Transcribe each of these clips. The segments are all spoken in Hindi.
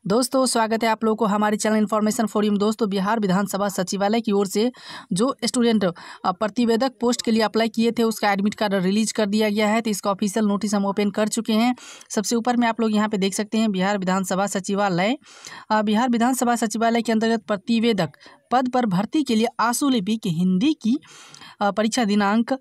दोस्तों स्वागत है आप लोगों को हमारे चैनल इन्फॉर्मेशन फॉर यू। दोस्तों बिहार विधानसभा सचिवालय की ओर से जो स्टूडेंट प्रतिवेदक पोस्ट के लिए अप्लाई किए थे उसका एडमिट कार्ड रिलीज कर दिया गया है। तो इसका ऑफिशियल नोटिस हम ओपन कर चुके हैं। सबसे ऊपर में आप लोग यहाँ पे देख सकते हैं बिहार विधानसभा सचिवालय। बिहार विधानसभा सचिवालय के अंतर्गत प्रतिवेदक पद पर भर्ती के लिए आशु लिपि की हिंदी की परीक्षा दिनांक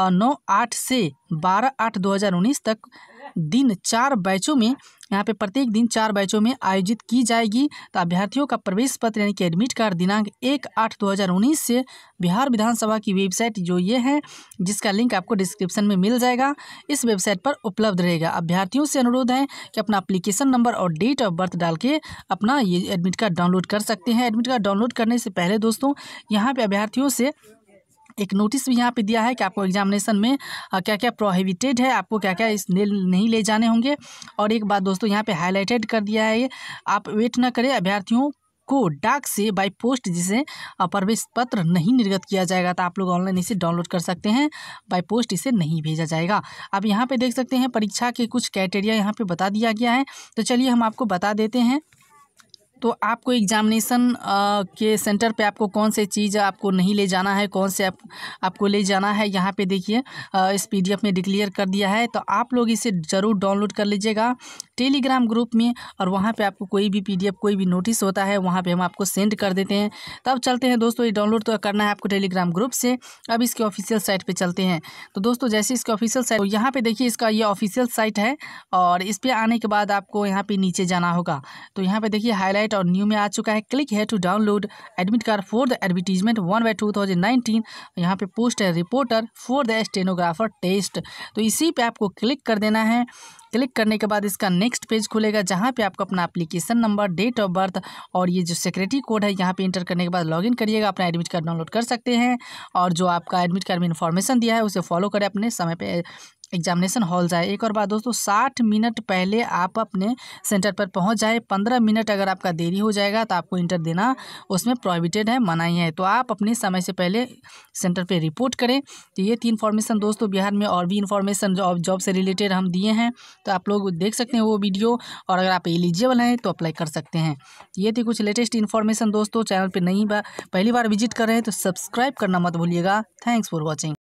9/8 से 12/8/2019 तक दिन 4 बैचों में यहाँ पे प्रत्येक दिन 4 बैचों में आयोजित की जाएगी। तो अभ्यर्थियों का प्रवेश पत्र यानी कि एडमिट कार्ड दिनांक 1/8/2019 से बिहार विधानसभा की वेबसाइट जो ये है जिसका लिंक आपको डिस्क्रिप्शन में मिल जाएगा, इस वेबसाइट पर उपलब्ध रहेगा। अभ्यर्थियों से अनुरोध है कि अपना एप्लीकेशन नंबर और डेट ऑफ बर्थ डाल के अपना ये एडमिट कार्ड डाउनलोड कर सकते हैं। एडमिट कार्ड डाउनलोड करने से पहले दोस्तों यहाँ पे अभ्यर्थियों से एक नोटिस भी यहाँ पे दिया है कि आपको एग्जामिनेशन में क्या क्या प्रोहिबिटेड है, आपको क्या क्या इस नहीं ले जाने होंगे। और एक बात दोस्तों यहाँ पे हाईलाइटेड कर दिया है, ये आप वेट ना करें, अभ्यर्थियों को डाक से बाय पोस्ट जिसे प्रवेश पत्र नहीं निर्गत किया जाएगा तो आप लोग ऑनलाइन इसे डाउनलोड कर सकते हैं। बाय पोस्ट इसे नहीं भेजा जाएगा। अब यहाँ पे देख सकते हैं परीक्षा के कुछ क्राइटेरिया यहाँ पे बता दिया गया है। तो चलिए हम आपको बता देते हैं। तो आपको एग्जामिनेशन के सेंटर पे आपको कौन से चीज़ आपको नहीं ले जाना है, कौन से आपको ले जाना है, यहाँ पे देखिए इस पीडीएफ में डिक्लेयर कर दिया है। तो आप लोग इसे ज़रूर डाउनलोड कर लीजिएगा टेलीग्राम ग्रुप में, और वहाँ पे आपको कोई भी पीडीएफ कोई भी नोटिस होता है वहाँ पे हम आपको सेंड कर देते हैं। तब चलते हैं दोस्तों, ये डाउनलोड तो करना है आपको टेलीग्राम ग्रुप से। अब इसके ऑफिशियल साइट पर चलते हैं। तो दोस्तों जैसे इसके ऑफिशियल साइट, तो यहाँ पर देखिए इसका ये ऑफिशियल साइट है, और इस पर आने के बाद आपको यहाँ पर नीचे जाना होगा। तो यहाँ पर देखिए हाईलाइट और न्यू में आ चुका है, click here to download admit card for the advertisement 1/2019। यहाँ पे पोस्ट है reporter for the stenographer test. तो इसी पे आपको क्लिक कर देना है। क्लिक करने के बाद इसका नेक्स्ट पेज खुलेगा जहाँ पे आपको अपना application number, date of birth और ये जो सिक्योरिटी कोड है यहाँ पे इंटर करने के बाद लॉगिन करिएगा, अपना एडमिट कार्ड डाउनलोड कर सकते हैं। और जो आपका एडमिट कार्ड में इन्फॉर्मेशन दिया है उसे फॉलो करें, अपने समय पे एग्जामिनेशन हॉल जाए। एक और बात दोस्तों, 60 मिनट पहले आप अपने सेंटर पर पहुंच जाए। 15 मिनट अगर आपका देरी हो जाएगा तो आपको इंटर देना उसमें प्रोहिबिटेड है, मनाही है। तो आप अपने समय से पहले सेंटर पे रिपोर्ट करें। तो ये थी इन्फॉर्मेशन दोस्तों बिहार में, और भी इन्फॉर्मेशन जॉब से रिलेटेड हम दिए हैं, तो आप लोग देख सकते हैं वो वीडियो। और अगर आप एलिजिबल हैं तो अप्लाई कर सकते हैं। ये थी कुछ लेटेस्ट इन्फॉर्मेशन दोस्तों। चैनल पर पहली बार विजिट कर रहे हैं तो सब्सक्राइब करना मत भूलिएगा। Thanks for watching.